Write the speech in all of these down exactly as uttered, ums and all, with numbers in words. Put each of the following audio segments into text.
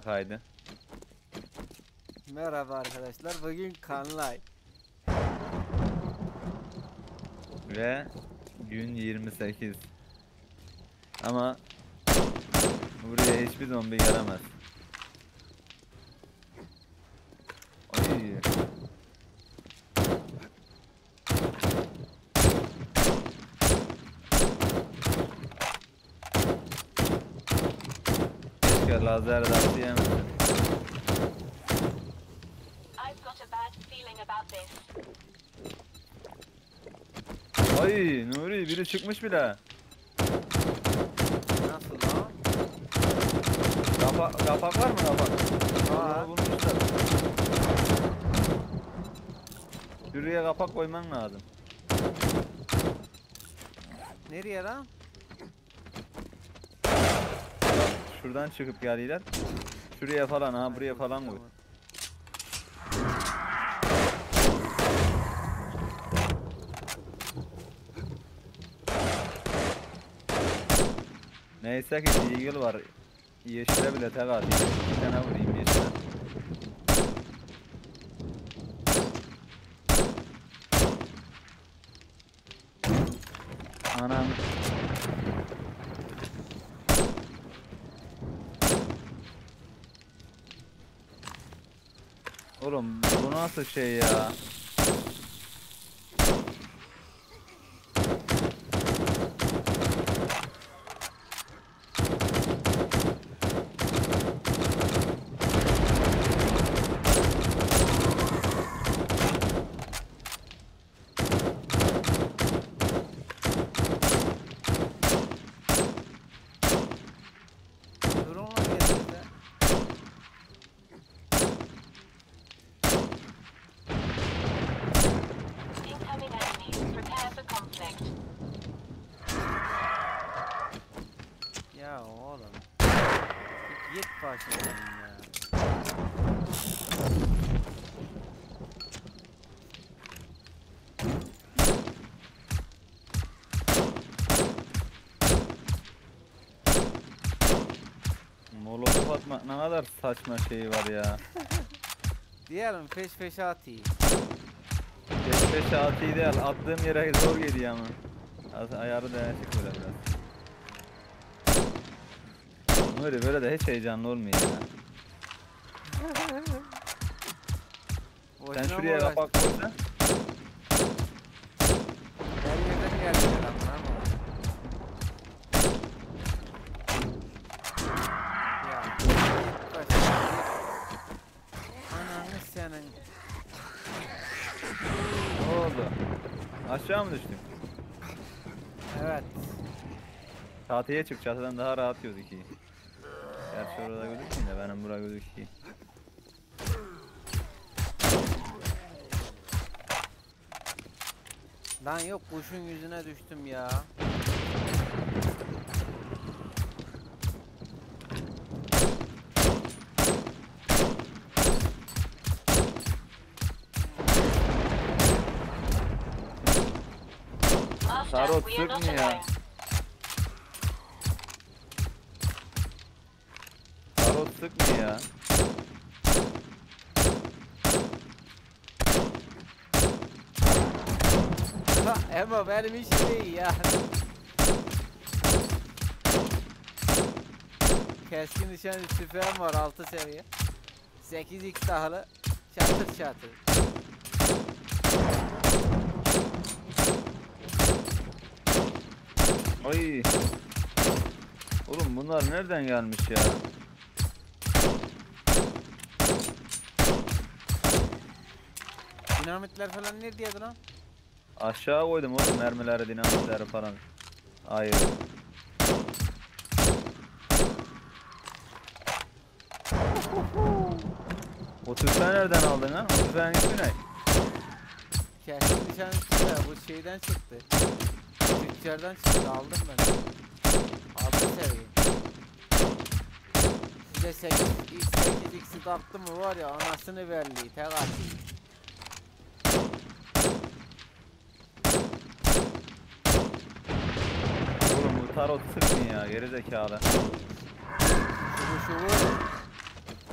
kaydı. Merhaba arkadaşlar, bugün Kanlay. Ve gün yirmi sekiz. Ama buraya hiçbir zombi gelemez. Oy. Keşke lazer dağıtı yemedim. I've got a bad feeling about this. Ay Nuri, biri çıkmış bile. Nasıl lan? Kapak, kapak var mı kapak? Var. Onu bulmuşlar. Şuraya kapak koyman lazım. Nereye lan? Şuradan çıkıp geldiler. Şuraya falan, ha buraya falan koy. Tamam. Neyse ki Eagle var. Yeşile bile tek atayım. Bir tane vurayım yeşile. Anam. Oğlum bu nasıl şey ya? Durun lan yerinde. Incoming enemies. Prepare for conflict. Ya oğlum. Git başımdan ya. Molotof atmak ne kadar saçma şey var ya. Diyelim peş peşe atayım. Beş beş altı değil, attığım yere zor geliyor ama. Az ayarı değişik böyle biraz. Böyle böyle de hiç heyecanlı olmuyor ya. Sen Boşuna mı şuraya uğraştın? kapak koysan. Her yerden geldiler ama. Ya git başımdan. Ananı senin. Ne oldu? Aşağı mı düştün? Evet. Çatıya çık, çatıdan daha rahat gözüküyor. Gerçi orada gözükmüyor da benim bura gözüküyor. Lan yok, kuşun yüzüne düştüm ya. Master, Tarot we are not sıkmıyor ya. alone. Tarot sıkmıyor ya. Ha, Emo benim işim değil ya. Keskin nişan tüfeğim var, altı seviye. sekiz x tahılı. Çatır çatır. Ay. Oğlum bunlar nereden gelmiş ya? Dinamitler falan neredeydi lan? Aşağı koydum oğlum mermileri, dinamitleri falan. Hayır. O tüfeği nereden aldın ha? O tüfeğin ismi ne? Keskin nişan tüfeği bu şeyden çıktı. Tüccardan çıktı, aldım ben. altı seviye. Size sekiz x'i taktı mı var ya, anasını verliği tek atayım. Oğlum bu tarot sıkmıyor ya, geri zekalı. Şubu şubu.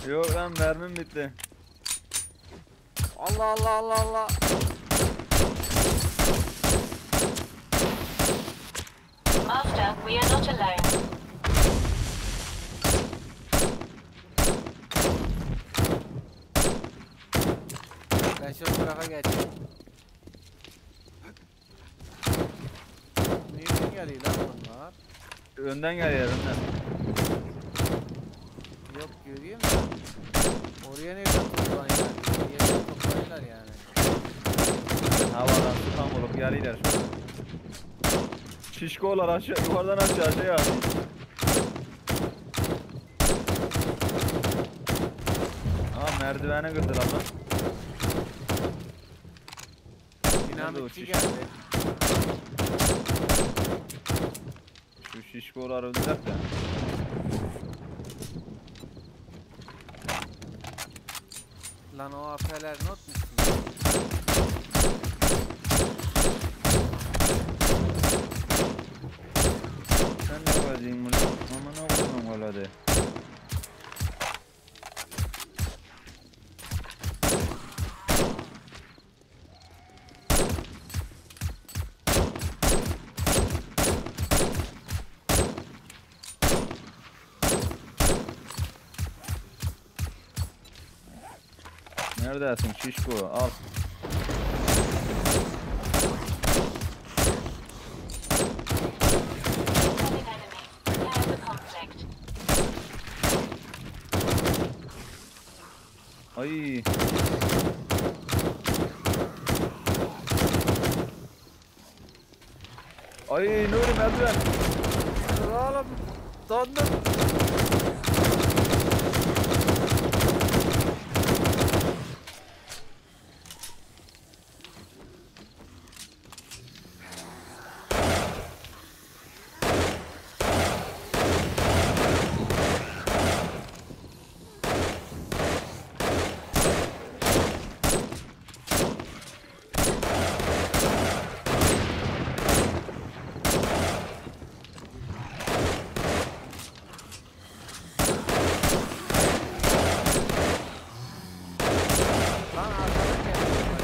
Yok lan mermim bitti. Allah Allah Allah Allah. Master, we are not alone. Ben şu tarafa geçeyim. Nereden geliyor lan bunlar? Önden gel ya önden. Yok göreyim de. Oraya nereden toplanıyorlar? Yerden toplanıyorlar yani. Havadan tutan olup geliyorlar şöyle. Şişkolar aşağı, yukarıdan aşağı şey abi. Aa merdivene kırdılar lan. Dinamitçi şiş- geldi. Şu şişkolar öldüler de. Lan o A P'ler not mu? Sen ne yapacaksın bunu? Ama ne yapalım valla de. Neredesin şişko? Al. Incoming enemy. Prepare for conflict. Ay. Ay Nuri merdiven. Dur oğlum. Dondum. Lan arkadan geldi.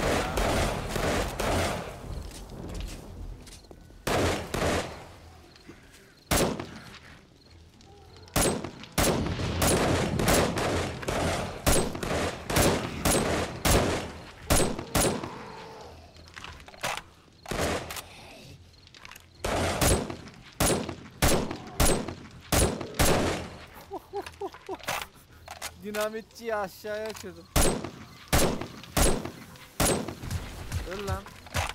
Dinamitçiyi aşağıya uçurdum. Öl lan.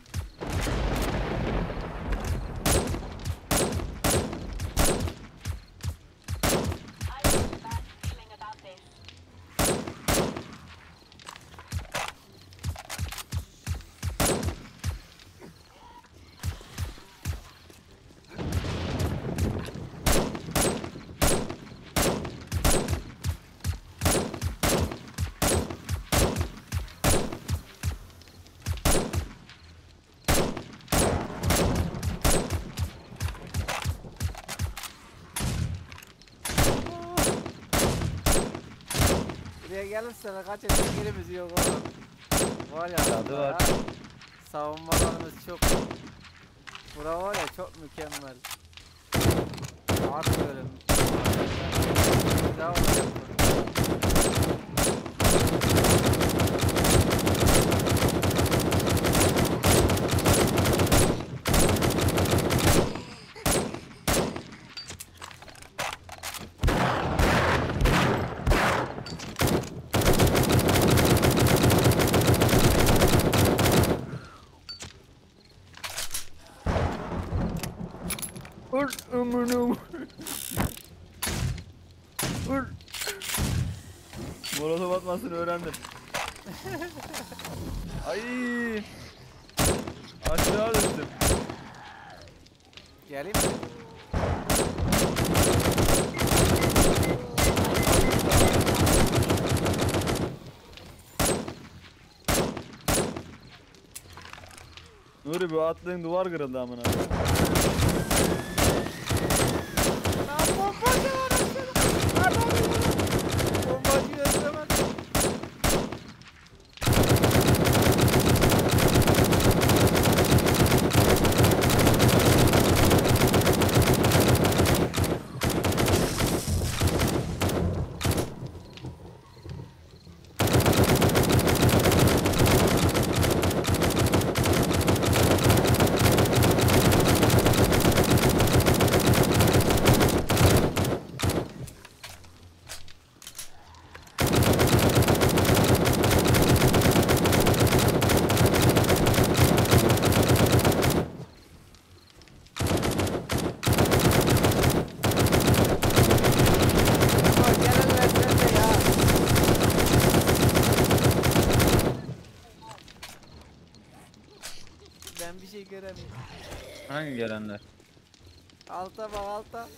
I've got a bad feeling about this. Buraya gelirse kaç etkilerimiz yok oğlum. Var ya. Tadı burada var. ya, savunmalarımız çok. Bura var ya çok mükemmel. Art bölüm. Daha olacak burada. Ur umunu. Ur. Molotov atmasını öğrendim. Ay. Aşağı düştüm. Geleyim mi? Nuri bu attığın duvar kırıldı amına. Lan bombacı var aşağıda. Lan bombacı. Bombacı gördü hiçbir şey göremiyorum. Hangi gelenler? Alta bak alta.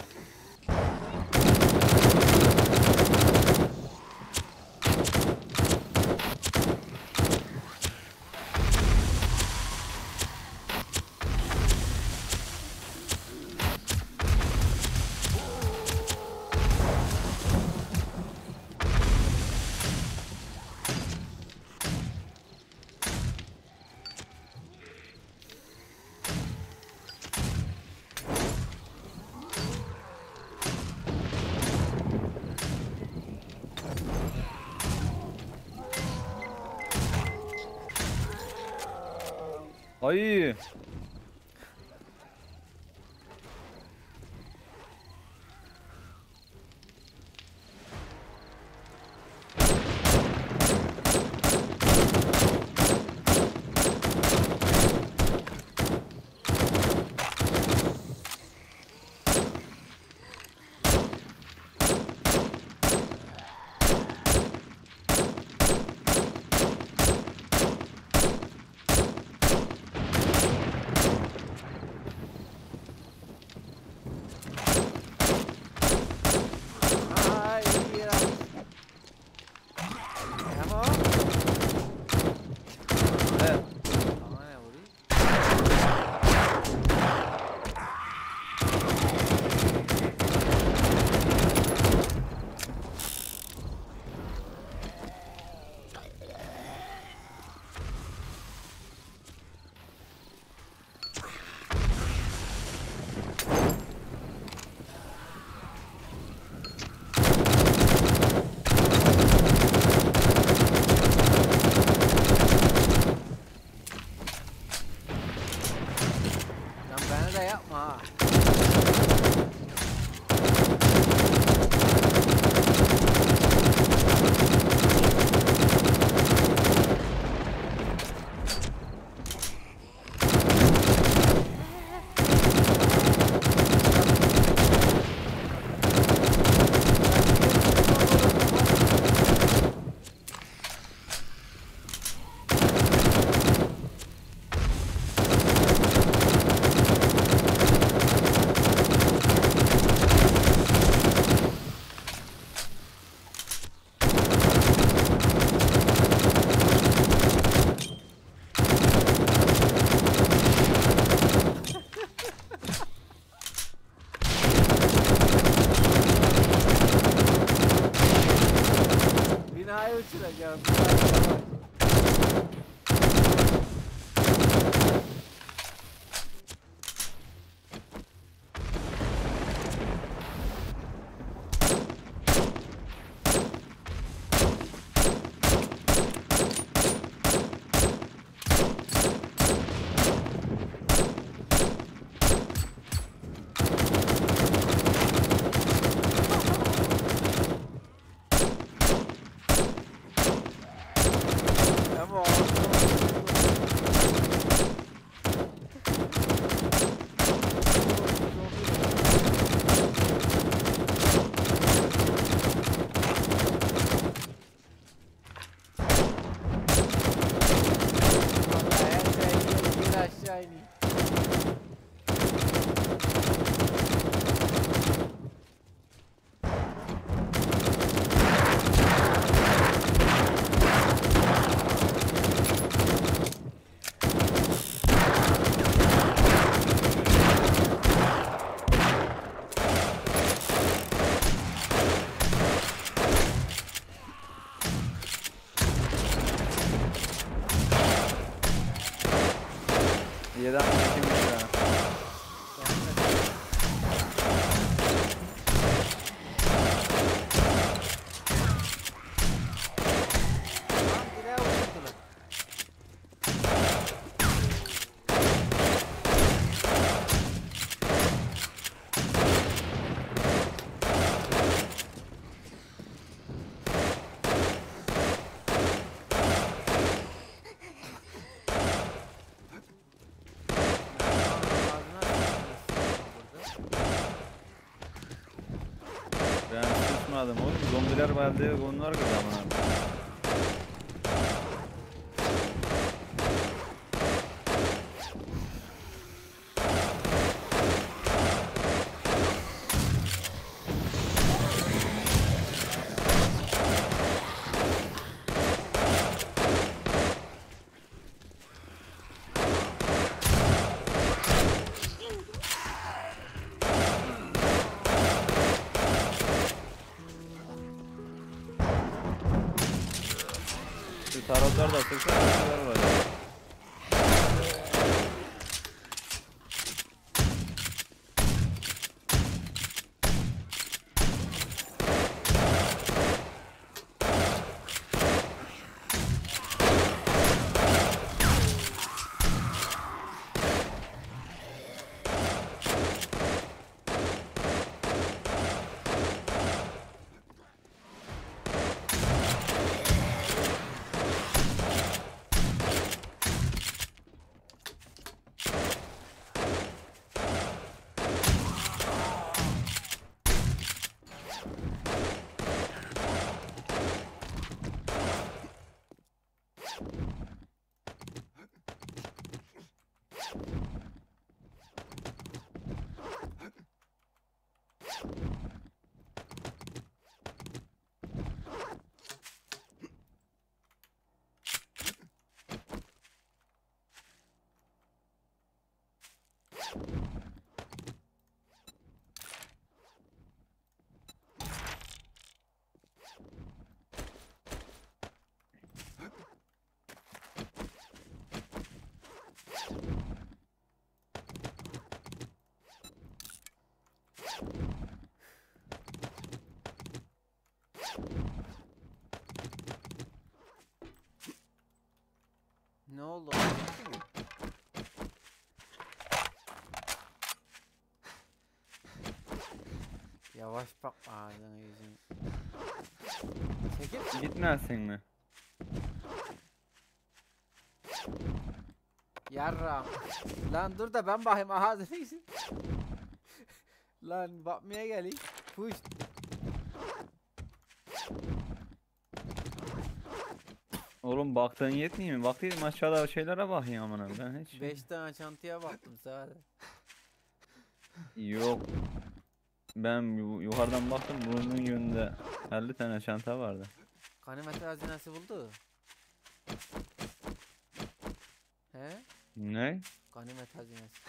Ay. Ay iyi ya. Ama Evet. ama ne vurayım? Lan bana da yapma ha. Binayı uçuracağım. Ama vallahi her şey bir aşağı iniyor. Yeden çekilmiş ya. Lan direğe uçurdular. Ben susmadım oğlum. Zombiler valide onlar kadar aman abi. Şu tarotlar da sıksa güzel olacak. Ne oldu? Yavaş bak ağzına yüzün. Çekil. Gitmezsin mi? Yarram. Lan dur da ben bakayım ağzına yüzün. Lan bakmaya geleyim. Puş. Oğlum baktığın yetmiyor mi? Bak dedim aşağıda şeylere bakayım amına ben hiç. Beş tane çantaya baktım sadece. Yok. Ben yu- yukarıdan baktım bunun yönünde elli tane çanta vardı. Ganimet hazinesi buldu. He? Ne? Ganimet hazinesi.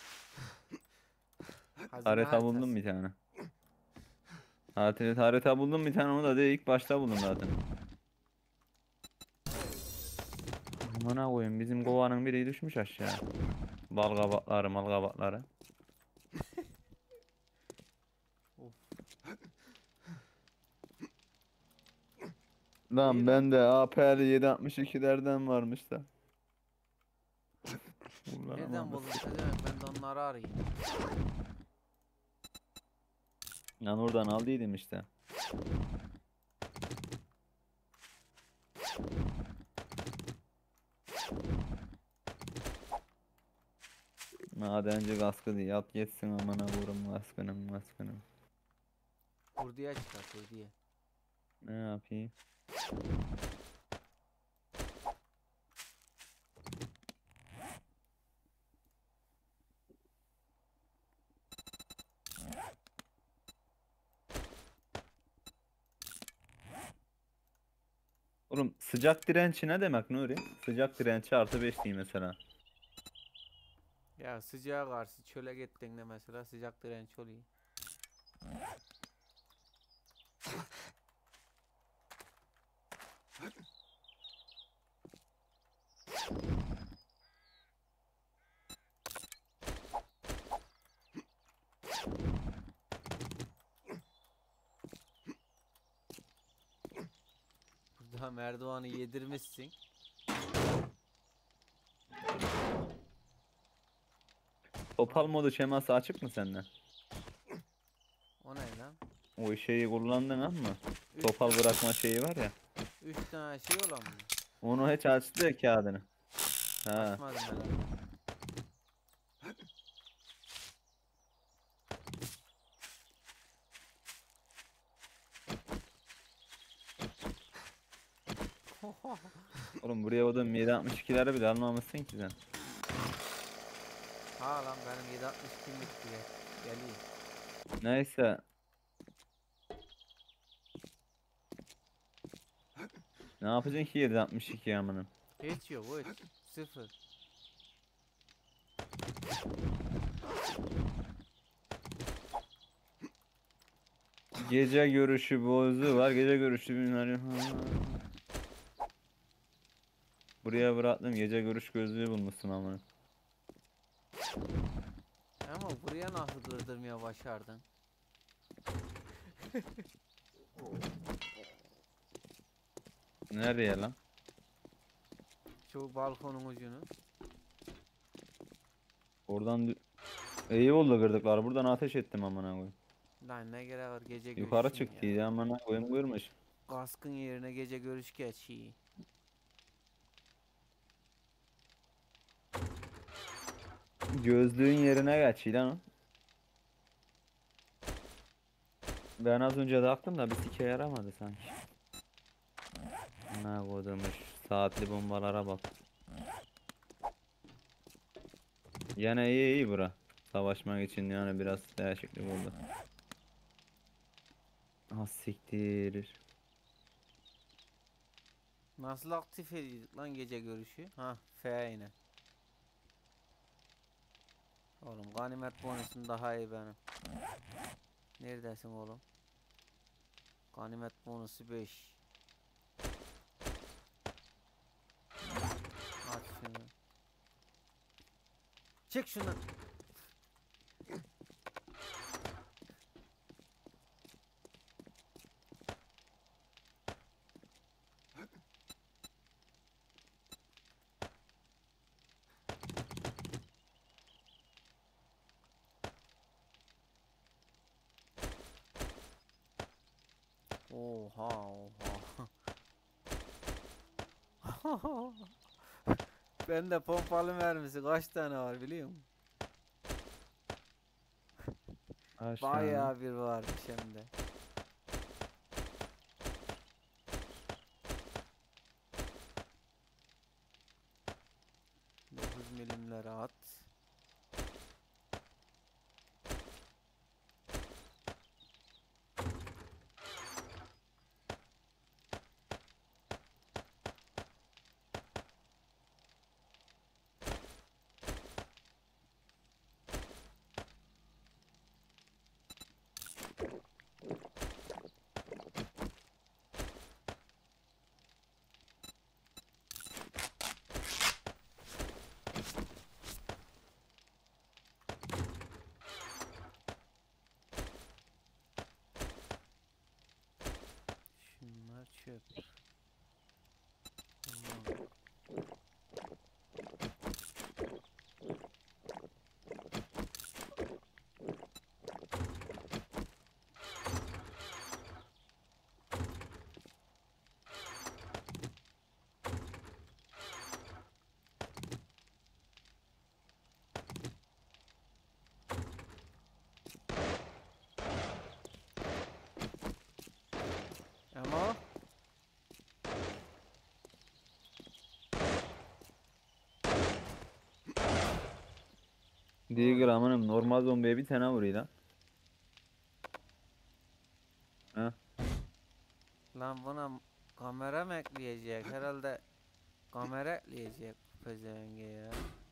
Hazine Harita haritası. buldum bir tane. Harita, harita buldum bir tane onu da de ilk başta buldum zaten. Amına koyayım bizim kovanın biri düşmüş aşağı. Bal kabakları mal kabakları. Of. Lan İyi bende A P L yedi altmış ikilerden varmış da. Ulan Nereden aman buldun? nasıl- Ne demek, ben de onları arayayım. Lan oradan aldıydım işte. Madenci kaskı diye yat geçsin amına vurum kaskının kaskının. Kurdiye çıkar kurdiye. Ne yapayım? Oğlum sıcak direnci ne demek Nuri? Sıcak direnci artı beş diyeyim mesela. Ya sıcağa karşı çöle gittiğinde mesela sıcak direnç oluyor. Burada merdivanı yedirmişsin. Topal modu şeması açık mı sende? O ne lan? O şeyi kullandın ama. Üç, Topal bırakma şeyi var ya. üç tane şey olan mı? Onu hiç açtı ya kağıdını. Ha. Açmadım herhalde. Oğlum buraya o da yedi altmış ikileri bile almamışsın ki sen. Ha lan benim yedi altmış kimlik bile geliyor. Neyse. Ne yapacaksın ki yedi altmış iki amına? Hiç yok hiç. Sıfır. Gece görüşü bozu var. Gece görüşü bilmem. Buraya bıraktım, gece görüş gözlüğü bulmuşsun ama. Ama buraya nasıl kırdırmaya başardın? Nereye lan? Şu balkonun ucunu. Oradan dü- iyi oldu kırdıklar. Buradan ateş ettim amına koyayım. Lan ne gerek var gece Yukarı görüşün çıktı ya. ya amına koyayım kırmış. Kaskın yerine gece görüş geçiyor. Gözlüğün yerine geç lan o. Ben az önce taktım da bir sike yaramadı sanki. Ne koyduğumuş saatli bombalara bak. Yine iyi iyi bura. Savaşmak için yani biraz değişiklik oldu. Ah siktir. Nasıl aktif ediyorduk lan gece görüşü? Ha, F yine. Oğlum ganimet bonusun daha iyi benim. Neredesin oğlum? Ganimet bonusu beş. Aç şunu. Çek şunu. Oha oha. Bende pompalı mermisi kaç tane var biliyor musun? Aşağı. Bayağı bir varmış hem de. dokuz milimleri at. Şunlar çöp. Tamam. Ama Digger amanım normal zombiye bir tane vuruyor lan. Ha? lan buna kamera mı ekleyecek? Herhalde kamera ekleyecek bu pezevenge ya.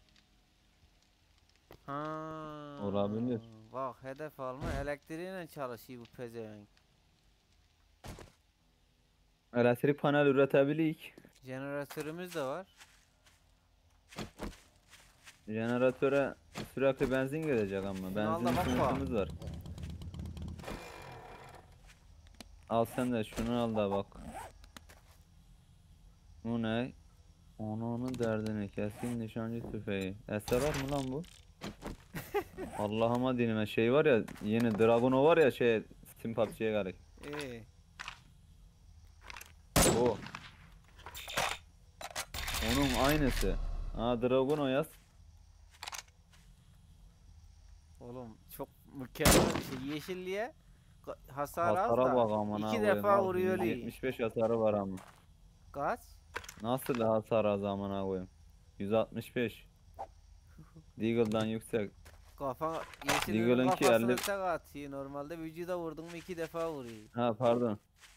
Ha, Olabilir. bak hedef alma elektriğiyle çalışıyor bu pezevenk. Elektrik panel üretebilik. Jeneratörümüz de var. Jeneratöre sürekli benzin gelecek ama Şunu al da benzin bak sıkıntımız var. Al sen de şunu al da bak. Bu ne? Onun derdini keskin nişancı tüfeği. Eser var mı lan bu? Allah'ıma dinime şey var ya yeni Dragono var ya şey Steam P U B G'ye gerek. İyi. O. Onun aynısı. Ha Dragono yaz. Oğlum çok mükemmel bir şey. Yeşilliğe ka- hasar az Hasara da bak amına iki koyayım. defa Al, vuruyor iyi. yüz yetmiş beş hasarı var ama. Kaç? Nasıl hasar az amına koyayım? yüz altmış beş. Deagle'dan yüksek. Kafa yeşilin Deagle'ınki kafasını elli. tek atıyor. Normalde vücuda vurdun mu iki defa vuruyor. Ha pardon.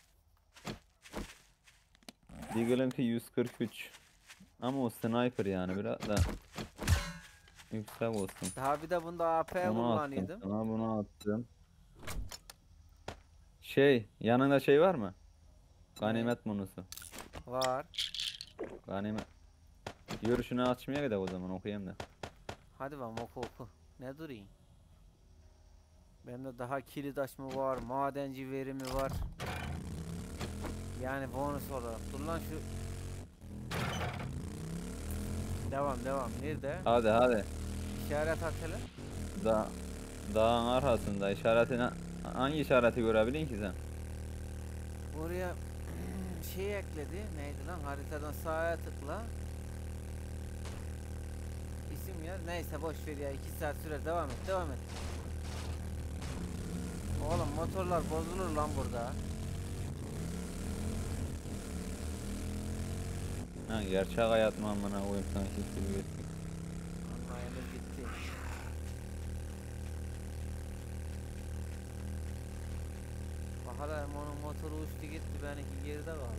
Deagle'ınki yüz kırk üç. Ama o sniper yani biraz da yüksek olsun. Daha bir de bunda A P Bunu attım kullanıyordum. sana, bunu attım. Şey, yanında şey var mı? Ganimet bonusu. Var. Ganimet. Görüşünü açmaya gidelim o zaman, okuyayım da. Hadi bakalım oku oku. Ne durayım? Bende daha kilit açma var, madenci verimi var. Yani bonus olarak. Dur lan şu. Devam devam. Nerede? Hadi hadi. İşaret at hele. Da dağın arkasında işaretine, hangi işareti görebilin ki sen? Oraya şey ekledi. Neydi lan? Haritadan sağa tıkla. İsim yaz. Neyse boş ver ya. iki saat sürer. Devam et. Devam et. Oğlum motorlar bozulur lan burada. Ha, gerçek hayat mı amına koyayım sanki gibi geçti. Anlayımız gitti. Bakalım onun motoru uçtu gitti. Benimki geride kaldı.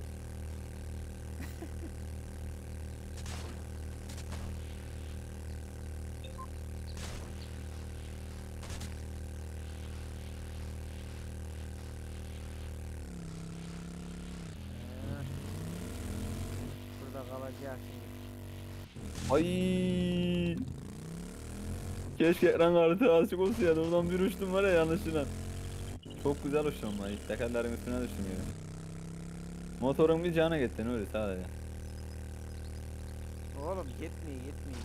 Ee, Burada kalacak şimdi. Ay. Keşke ekran kartı açık olsaydı, oradan bir uçtum var ya yanlışlıkla. Çok güzel uçtum lan, ilk tekerlerin üstüne düştüm yani. Motorun bir canı gitti öyle sadece. Oğlum gitmiyor gitmiyor.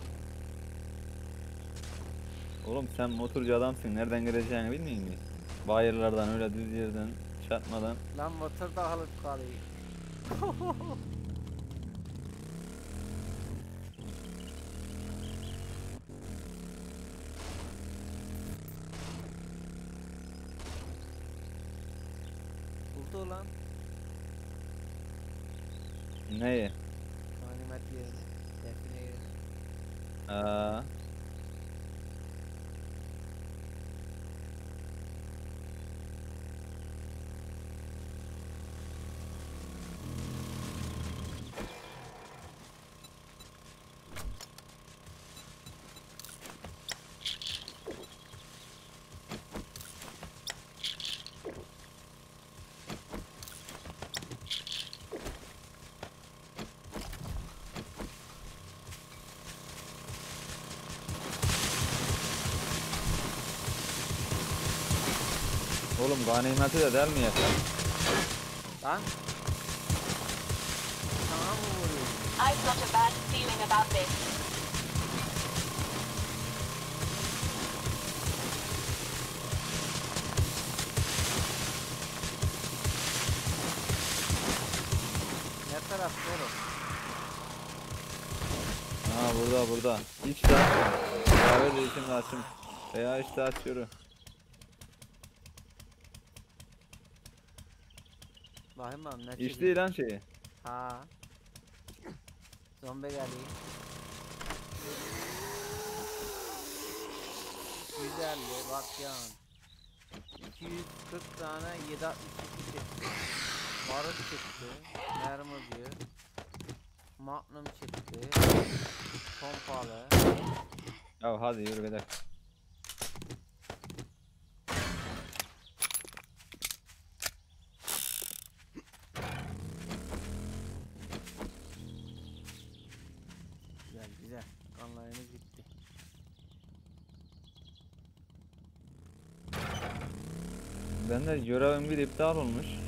Oğlum sen motorcu adamsın, nereden gireceğini bilmiyor musun? Bayırlardan öyle düz yerden çarpmadan. Lan motor da halıp kalıyor. Buldu lan. Neyi? Ganimet yerini. Define yerini. Aa, oğlum ganimeti de der mi yeter? Lan. Sana mı vuruyor? I've got a bad feeling about this. Ne taraf oğlum? Ha, burada burada. Hiç de açmıyor. Beraber değişim de açım. Veya işte açıyorum. Bakayım lan ne İş çekiyor? değil lan şeyi. Ha. Zombi geliyor. yüz elli bak yan. iki yüz kırk tane yedi altmış iki çıktı. Barut çıktı. Mermi diyor. Magnum çıktı. Pompalı. Ya hadi yürü gidelim. Güzel güzel. Kanlarımız gitti. Ben de görevim bir iptal olmuş.